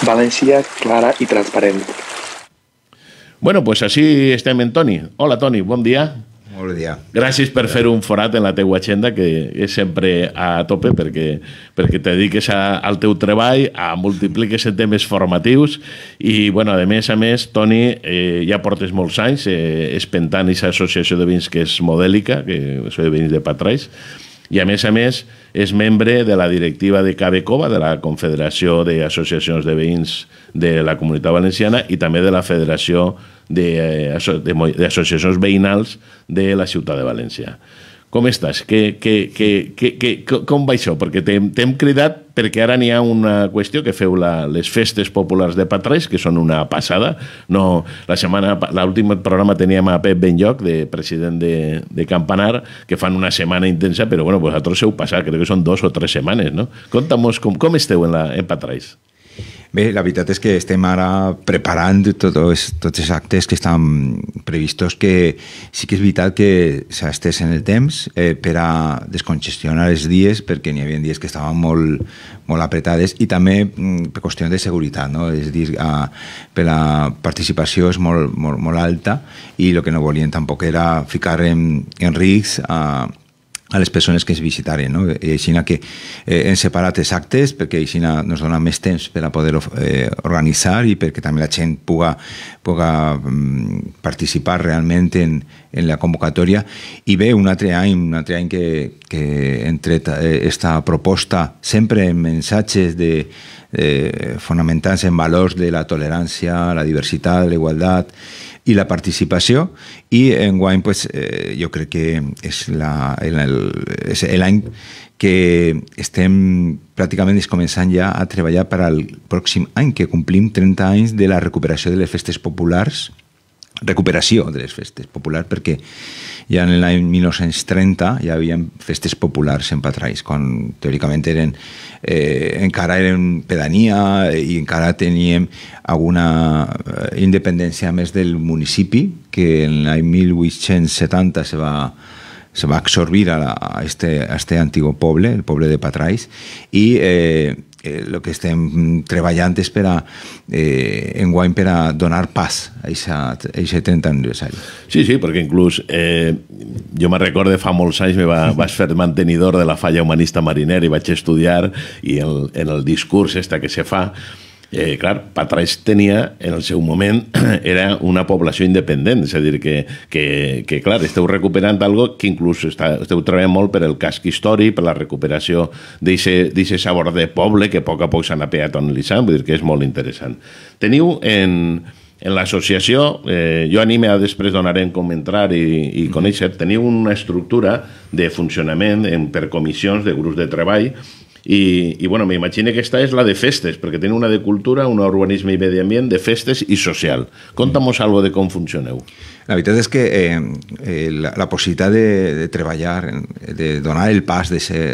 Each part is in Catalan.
València clara i transparent. Bueno, pues així estem en Toni. Hola, Toni, bon dia. Bon dia. Gràcies per fer un forat en la teua agenda, que és sempre a tope, perquè te dediques al teu treball, multipliques en temes formatius i, bueno, a més, Toni, ja portes molts anys espentant aquesta associació de veïns que és modèlica, que és de veïns de Patrais, i a més és membre de la directiva de CABECOVA, de la Confederació d'Associacions de Veïns de la Comunitat Valenciana, i també de la Federació d'Associacions Veïnals de la Ciutat de València. Com estàs? Com va això? Perquè t'hem cridat perquè ara n'hi ha una qüestió que feu les festes populars de Patrais, que són una passada. L'últim programa teníem a Pep Benlloc, de president de Campanar, que fan una setmana intensa, però bueno, vosaltres heu passat, crec que són 2 o 3 setmanes, no? Conta'm com esteu en Patrais. Bé, la veritat és que estem ara preparant tots els actes que estan previstos, que sí que és veritat que s'ha estès en el temps per a descongestionar els dies, perquè n'hi havia dies que estaven molt apretades, i també per qüestió de seguretat, no? És a dir, per la participació és molt alta, i el que no volien tampoc era ficar en risc a les persones que es visitaren, no? I així que hem separat els actes perquè així ens dona més temps per a poder organitzar i perquè també la gent puga participar realment en la convocatòria. I bé, un altre any que hem tret aquesta proposta sempre en missatges fonamentats en valors de la tolerància, la diversitat, la igualtat i la participació, i enguany jo crec que és l'any que estem pràcticament començant ja a treballar per al pròxim any, que complim 30 anys de la recuperació de les festes populars, perquè ja en l'any 1930 ja havia festes populars en Patrais, quan teòricament encara eren pedania i encara teníem alguna independència més del municipi, que en l'any 1870 se va absorbir a este antic poble, el poble de Patrais, i el que estem treballant és enguany per a donar pas a aquest 30 aniversari. Sí, perquè inclús jo me recordo fa molts anys vaig fer mantenidor de la falla humanista mariner i vaig estudiar, i en el discurs que se fa, clar, Patrais tenia, en el seu moment, era una població independent, és a dir, que clar, esteu recuperant algo que inclús esteu treballant molt per el casc històric, per la recuperació d'aquest sabor de poble que a poc s'ha peatonalitzant, vull dir que és molt interessant. Teniu en l'associació, jo anime a després donarem com entrar i conèixer, teniu una estructura de funcionament per comissions de grups de treball, i bueno, m'imagino que aquesta és la de festes, perquè teniu una de cultura, una urbanisme i medi ambient, de festes i social. Conta'm-nos algo de com funcioneu. La veritat és que la possibilitat de treballar, de donar el pas,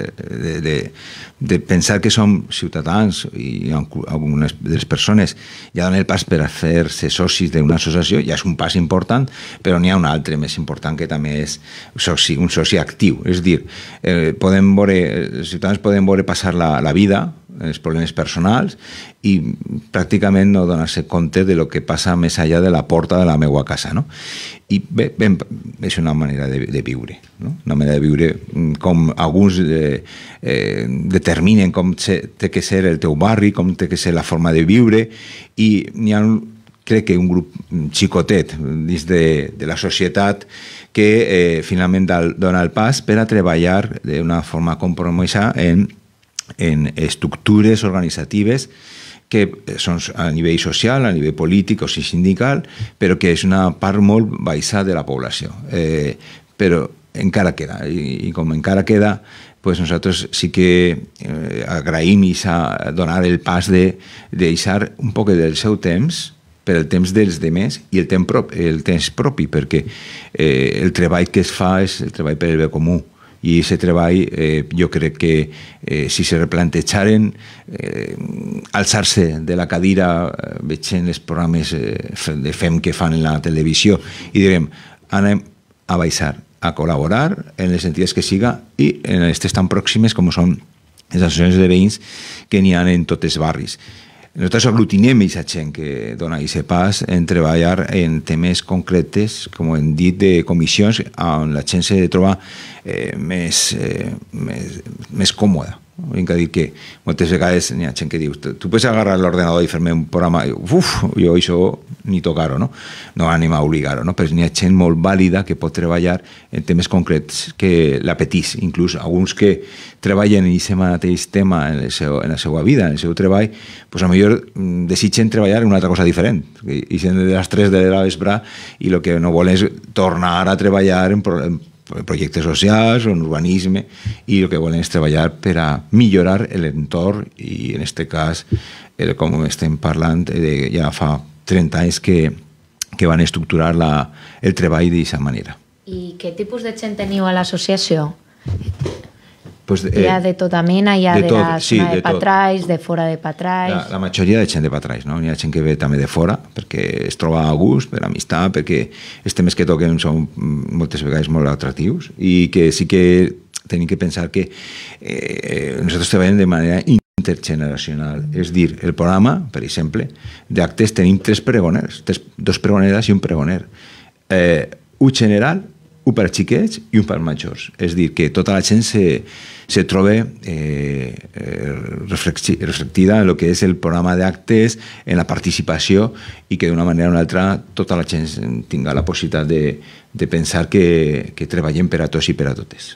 de pensar que som ciutadans, i algunes de les persones ja donen el pas per a fer-se socis d'una associació, ja és un pas important, però n'hi ha un altre més important, que també és un soci actiu. És a dir, els ciutadans poden veure passar la vida, els problemes personals, i pràcticament no donar-se compte de lo que passa més enllà de la porta de la meva casa, no? I bé, és una manera de viure, no? Una manera de viure com alguns determinen com té que ser el teu barri, com té que ser la forma de viure, i n'hi ha, crec que un grup xicotet dins de la societat que finalment dona el pas per a treballar d'una forma compromesa en estructures organitzatives que són a nivell social, a nivell polític o sindical, però que és una part molt baixa de la població. Però encara queda, i com encara queda, nosaltres sí que agraïm donar el pas de deixar un poc del seu temps per el temps dels demés i el temps propi, perquè el treball que es fa és el treball per el bé comú. I aquest treball jo crec que si se replantejaren alçar-se de la cadira veient els programes de FEM que fan en la televisió i direm, anem a baixar, a col·laborar en les entitats que siga i en aquestes tan pròximes com són les associacions de veïns que n'hi ha en tots els barris. nosaltres aglutinem aquesta gent que dona aquest pas en treballar en temes concretes, com hem dit, de comissions on la gent se troba més còmoda. Vinc a dir que moltes vegades hi ha gent que diu tu pots agarrar l'ordenador i fer-me un programa i jo això ni tocar-ho, no anem a obligar-ho, no? Però hi ha gent molt vàlida que pot treballar en temes concrets que l'apetís, inclús alguns que treballen en aquest mateix tema en la seva vida, en el seu treball, doncs potser desitgen treballar en una altra cosa diferent i són de les 3 de la vespre i el que no volen és tornar a treballar en projectes socials o en urbanisme i el que volen és treballar per a millorar l'entorn i en aquest cas, com estem parlant, ja fa 30 anys que van estructurar el treball d'aquesta manera. I què tipus de gent teniu a l'associació? Pues, hi ha de tota mena, hi ha de la zona de Patrais, de fora de Patrais... La majoria de gent de Patrais, no? Hi ha gent que ve també de fora, perquè es troba a gust, per amistat, perquè els temes que toquen són moltes vegades molt atractius i que sí que tenim que pensar que nosaltres treballem de manera intergeneracional. És dir, el programa, per exemple, d'actes tenim 3 pregoners, 2 pregoneres i un pregoner. Un general, un per xiquets i un per majors. És dir, que tota la gent se troba reflectida en el que és el programa d'actes, en la participació i que d'una manera o una altra tota la gent tinga la possibilitat de pensar que treballem per a tots i per a totes.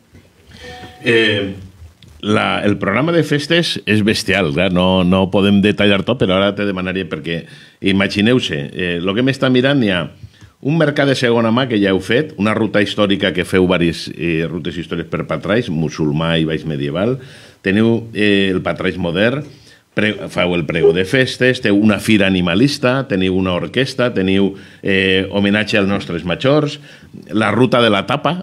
El programa de festes és bestial, clar, no podem detallar tot, però ara te demanaria perquè imagineu-se, el que m'està mirant hi ha un mercat de segona mà que ja heu fet, una ruta històrica que feu diverses rutes històriques per Patrais, musulmà i baix medieval, teniu el Patrais modern, feu el pregó de festes, teniu una fira animalista, teniu una orquestra, teniu homenatge als nostres majors, la ruta de la tapa,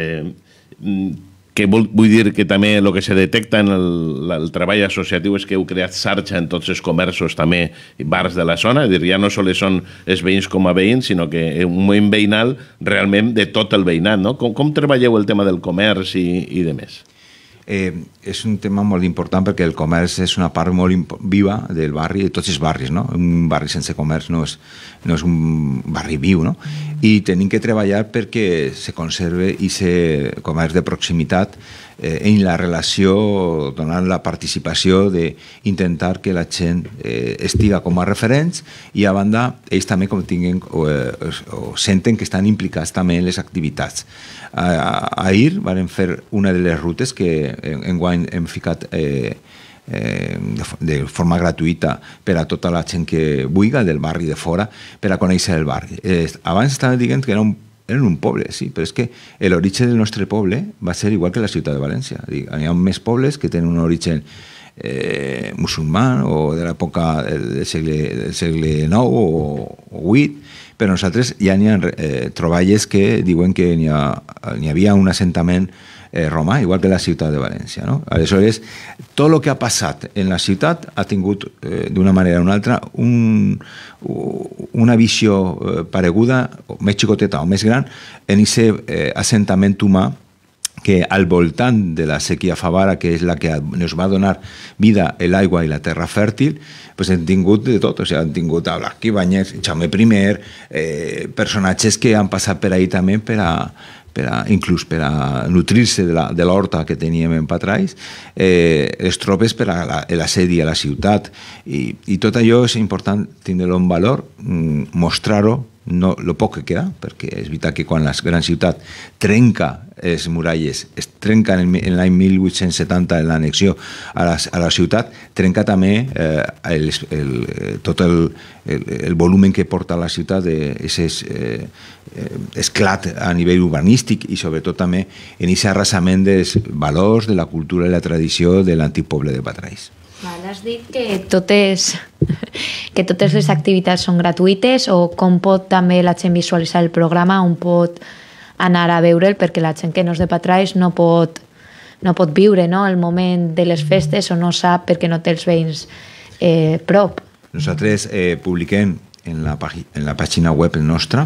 que vull dir que també el que se detecta en el treball associatiu és que heu creat xarxa en tots els comerços també, bars de la zona, és dir, ja no sols són els veïns com a veïns, sinó que un moviment veïnal realment de tot el veïnat, no? Com treballeu el tema del comerç i de més? És un tema molt important perquè el comerç és una part molt viva del barri, de tots els barris, no? Un barri sense comerç no és un barri viu, no? I tenim que treballar perquè se conserve aquest comerç de proximitat en la relació, donant la participació d'intentar que la gent estiga com a referents i a banda ells també com tinguin o senten que estan implicats també en les activitats. Ahir vam fer una de les rutes que enguany hem ficat de forma gratuïta per a tota la gent que vulgui del barri de fora per a conèixer el barri. Abans estava dient que eren un poble, sí, però és que l'origen del nostre poble va ser igual que la ciutat de València. Hi ha més pobles que tenen un origen musulmà o de l'època del segle IX o VIII, però nosaltres ja n'hi ha troballes que diuen que n'hi havia un assentament romà, igual que la ciutat de València, no? Aleshores, tot el que ha passat en la ciutat ha tingut, d'una manera o una altra, una visió pareguda, més xicoteta o més gran, en aquest assentament humà que al voltant de la sèquia Favara, que és la que ens va donar vida l'aigua i la terra fèrtil, pues hem tingut de tot, o sigui, han tingut a Blasc Ibáñez, Jaume I, personatges que han passat per ahí també inclús per a nutrir-se de l'horta que teníem en Patrais, les tropes per a l'assedi a la ciutat. I tot allò és important tindre-ho en valor, mostrar-ho, el poc que queda, perquè és veritat que quan la gran ciutat trenca les muralles, es trenca en l'any 1870 en l'annexió a la ciutat, trenca també tot el volumen que porta la ciutat d'aquest esclat a nivell urbanístic i sobretot també en aquest arrasament dels valors, de la cultura i la tradició de l'antic poble de Patrais. Has dit que totes les activitats són gratuïtes o com pot també la gent visualitzar el programa, on pot anar a veure'l, perquè la gent que no és de Patrais no pot viure el moment de les festes o no sap perquè no té els veïns prop. Nosaltres publiquem en la pàgina web nostra,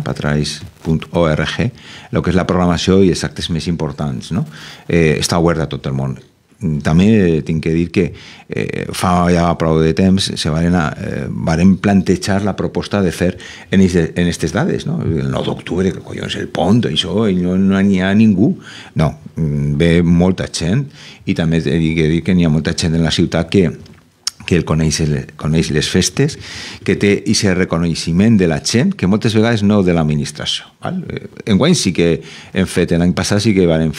patrais.org, el que és la programació i els actes més importants. Està obert a tot el món. també tinc que dir que fa ja prou de temps se varen plantejar la proposta de fer en aquestes dades, no? El 9 d'octubre, que collons, el pont, això, i no n'hi ha ningú. No, ve molta gent, i també he de dir que n'hi ha molta gent en la ciutat que el coneix les festes, que té aquest reconeixement de la gent, que moltes vegades no de l'administració. Enguany sí que hem fet, l'any passat sí que van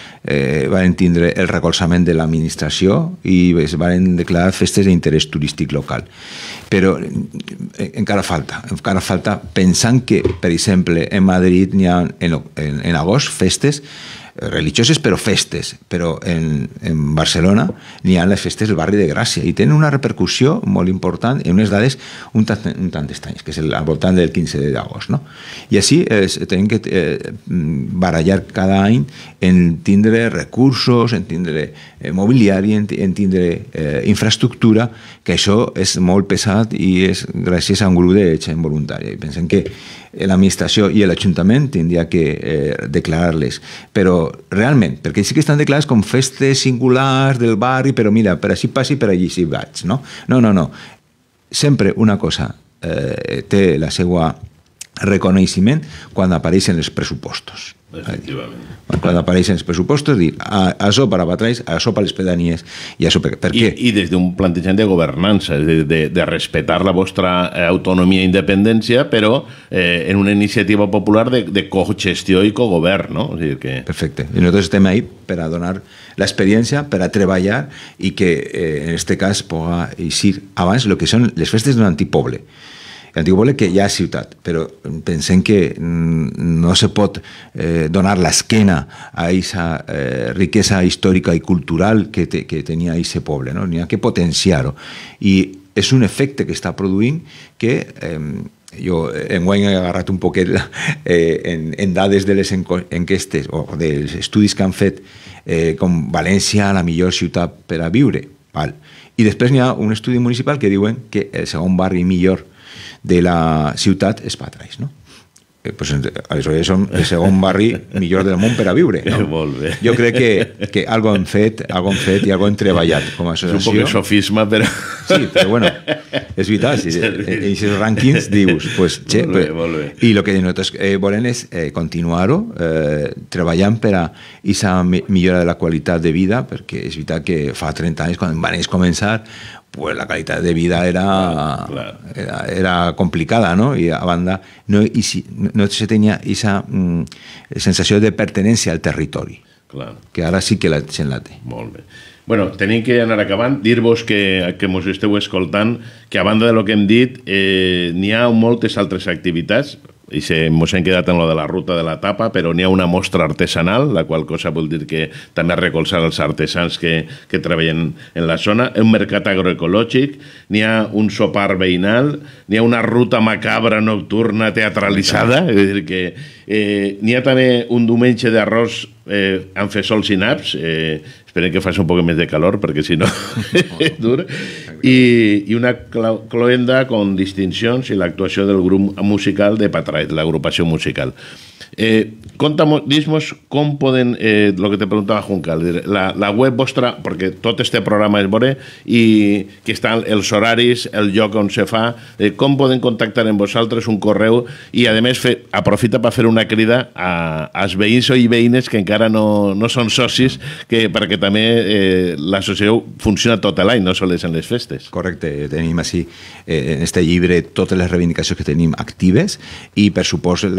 tindre el recolzament de l'administració i es van declarar festes d'interès turístic local. Però encara falta, pensant que, per exemple, en Madrid n'hi ha en agost festes religioses, però festes. Però en Barcelona n'hi ha les festes del barri de Gràcia i tenen una repercussió molt important en unes dades un tant estranyes, que és al voltant del 15 d'agost, no? I així tenim que barallar cada any en tindre recursos, en tindre mobiliari, en tindre infraestructura, que això és molt pesat i és gràcies a un grup de gent voluntària. I pensem que l'administració i l'Ajuntament tindria que declarar-les, però realment, perquè sí que estan declarades com festes singulars del barri, però mira, per així passi, per allí sí vaig, no? No. Sempre una cosa té la seva reconeixement quan apareixen els pressupostos. Efectivament. Quan apareixen els pressupostos, dir això per a Patraix, això per les pedanies i això per què? I des d'un plantejament de governança, de respectar la vostra autonomia i independència, però en una iniciativa popular de cogestió i cogovern, no? O sigui que... Perfecte. I nosaltres estem ahí per a donar l'experiència, per a treballar i que en aquest cas pugui eixir abans el que són les festes d'un antic poble. L'antic poble que hi ha ciutat, però pensem que no se pot donar l'esquena a aquesta riquesa històrica i cultural que tenia aquest poble, no? N'hi ha que potenciar-ho. I és un efecte que està produint que jo enguany he agarrat un poquet en dades de les enquestes o dels estudis que han fet com València, la millor ciutat per a viure. I després n'hi ha un estudi municipal que diuen que el segon barri millor de la ciutat és Patraix, no? Pues, aleshores som el segon barri millor del món per a viure, no? Molt bé. Jo crec que algo hem fet i algo hem treballat com a associació. És un poc sofisma, però... Sí, però bueno, és veritat, en aquests rànquings dius, pues, molt bé. I el que nosaltres volem és continuar-ho, treballant per a aquesta millora de la qualitat de vida, perquè és veritat que fa 30 anys, quan van començar, pues la qualitat de vida era complicada, ¿no? Y a banda no se tenía esa sensació de pertenència al territori, que ara sí que la gent la té. Molt bé. Bueno, tenim que anar acabant. Dir-vos que mos esteu escoltant que a banda de lo que hem dit n'hi ha moltes altres activitats. I ens hem quedat en lo de la ruta de la tapa, però n'hi ha una mostra artesanal, la qual cosa vol dir que també recolzar els artesans que treballen en la zona, un mercat agroecològic, n'hi ha un sopar veïnal, n'hi ha una ruta macabra nocturna teatralitzada, és dir que n'hi ha també un diumenge d'arròs amb fesols i naps, esperem que faci un poc més de calor, perquè si no és dur, i una cloenda con distincions i l'actuació del grup musical de Patraix, l'agrupació musical. Dis-nos com poden, lo que te preguntava Juncal, la web vostra, perquè tot este programa és veure, i que estan els horaris, el lloc on se fa, com poden contactar amb vosaltres, un correu, i a més aprofita per fer una crida als veïns i veïnes que encara no són socis, perquè també l'associació funciona tot l'any, no sols en les festes. Correcte, tenim així en este llibre totes les reivindicacions que tenim actives i per supost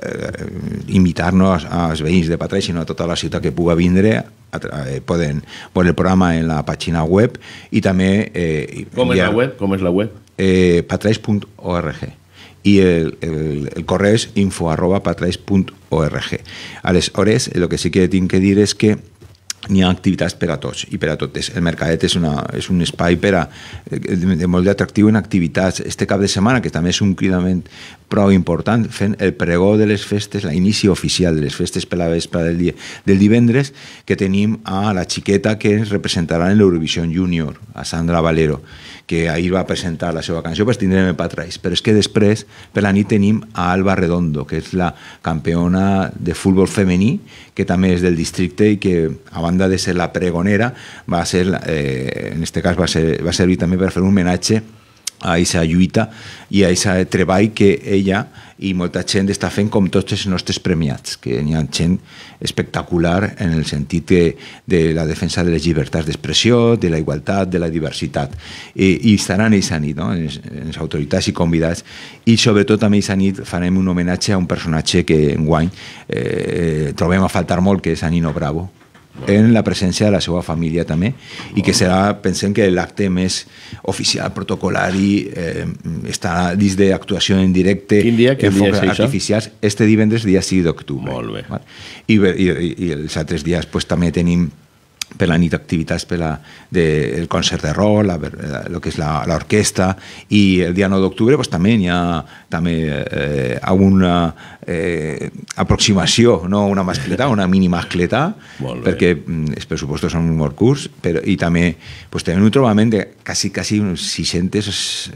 invitar-nos als veïns de Patraix, sinó a tota la ciutat que puga vindre, poden veure el programa en la pàgina web i també... Com és la web? patraix.org i el correu és info@patraix.org. Aleshores, el que sí que tinc que dir és que n'hi ha activitats per a tots i per a totes. El mercadet és un espai de molt atractiu en activitats. Este cap de setmana, que també és un cridament prou important, fent el pregó de les festes, l'inici oficial de les festes per la vespre del divendres, que tenim a la xiqueta que ens representarà en l'Eurovision Junior, a Sandra Valero, que ahir va presentar la seva cançó, pues tindrem el Patraix. Però és que després, per la nit, tenim a Alba Redondo, que és la campiona de futbol femení, que també és del districte i que abans banda de ser la pregonera, va ser, en este cas va servir també per fer un homenatge a aquesta lluita i a aquest treball que ella i molta gent està fent com tots els nostres premiats, que n'hi ha gent espectacular en el sentit de la defensa de les llibertats d'expressió, de la igualtat, de la diversitat. I estaran aquesta nit, no? les autoritats i convidats, i sobretot també aquesta nit farem un homenatge a un personatge que enguany trobem a faltar molt, que és Nino Bravo, en la presència de la seva família també, i que serà, pensem que l'acte més oficial, protocolari, està dins d'actuació en directe, Quin dia és artificials, este divendres, dia 6 d'octubre. Molt bé. I els altres dies també tenim per la nit activitats el concert de rol, el que és l'orquestra, i el dia 9 d'octubre també hi ha alguna aproximació, no una mascletà, una mini mascletà, perquè els pressupostos són molt curts, i també tenim un trobament de quasi uns 600,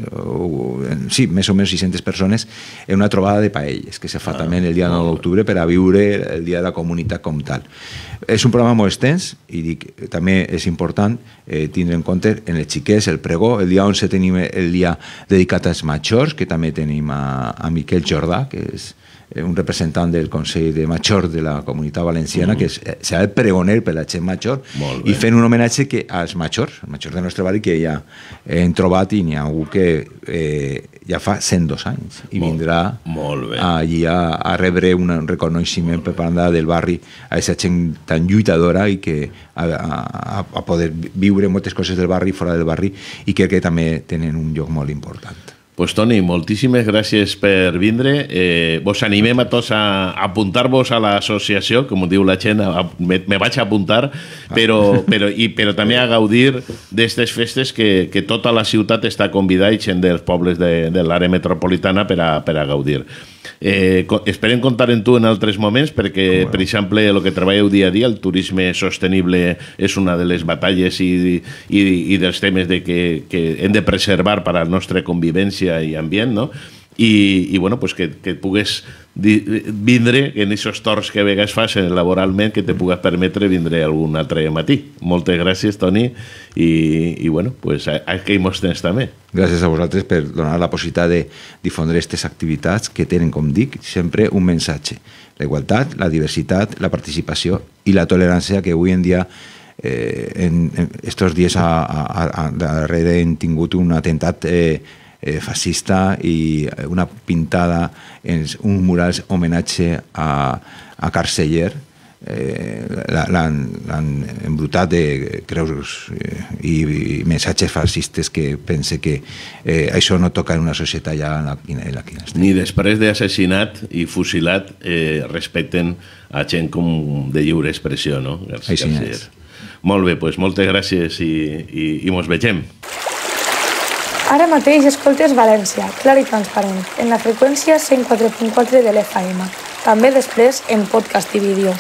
sí, més o menys 600 persones, en una trobada de paelles, que se fa també el dia 9 d'octubre per a viure el dia de la comunitat com tal. És un programa molt extens, i dic, també és important tindre en compte en els xiquets, el pregó. El dia 11 tenim el dia dedicat als majors, que també tenim a Miquel Jordà, que és un representant del Consell de Major de la Comunitat Valenciana, que serà el pregoner per la gent major, i fent un homenatge als majors del nostre barri, que ja hem trobat, i n'hi ha algú que ja fa 102 anys, i vindrà allí a rebre un reconeixement per part del barri a aquesta gent tan lluitadora i que a poder viure moltes coses del barri, fora del barri, i crec que també tenen un lloc molt important. Pues Toni, moltíssimes gràcies per vindre. Vos animem a tots a apuntar-vos a l'associació, com diu la gent, me vaig a apuntar, però també a gaudir d'aquestes festes que tota la ciutat està convidada, i gent dels pobles de l'àrea metropolitana per a gaudir. Esperem comptar en tu en altres moments, perquè, per exemple, el que treballeu dia a dia, el turisme sostenible, és una de les batalles i dels temes que hem de preservar per a la nostra convivència i ambient, no? I bueno, pues que pugues vindre en aquests torns que a vegades fas laboralment, que te pugues permetre vindre algun altre matí. Moltes gràcies, Toni, i bueno, pues aquí mos tens també. Gràcies a vosaltres per donar la possibilitat de difondre aquestes activitats que tenen, com dic, sempre un missatge: la igualtat, la diversitat, la participació i la tolerància, que avui en dia en estos dies darrere hem tingut un atemptat fascista i una pintada en un mural homenatge a Carceller. L'han embrutat de creus i missatges fascistes, que pense que això no toca en una societat ja en la que estem. Ni després d'assassinat i fusilat respecten a gent com de lliure expressió, no? Carceller. Molt bé, doncs moltes gràcies i mos vegem. Ara mateix escoltes València, clar i transparent, en la freqüència 104.4 de l'FM. També després en podcast i vídeo.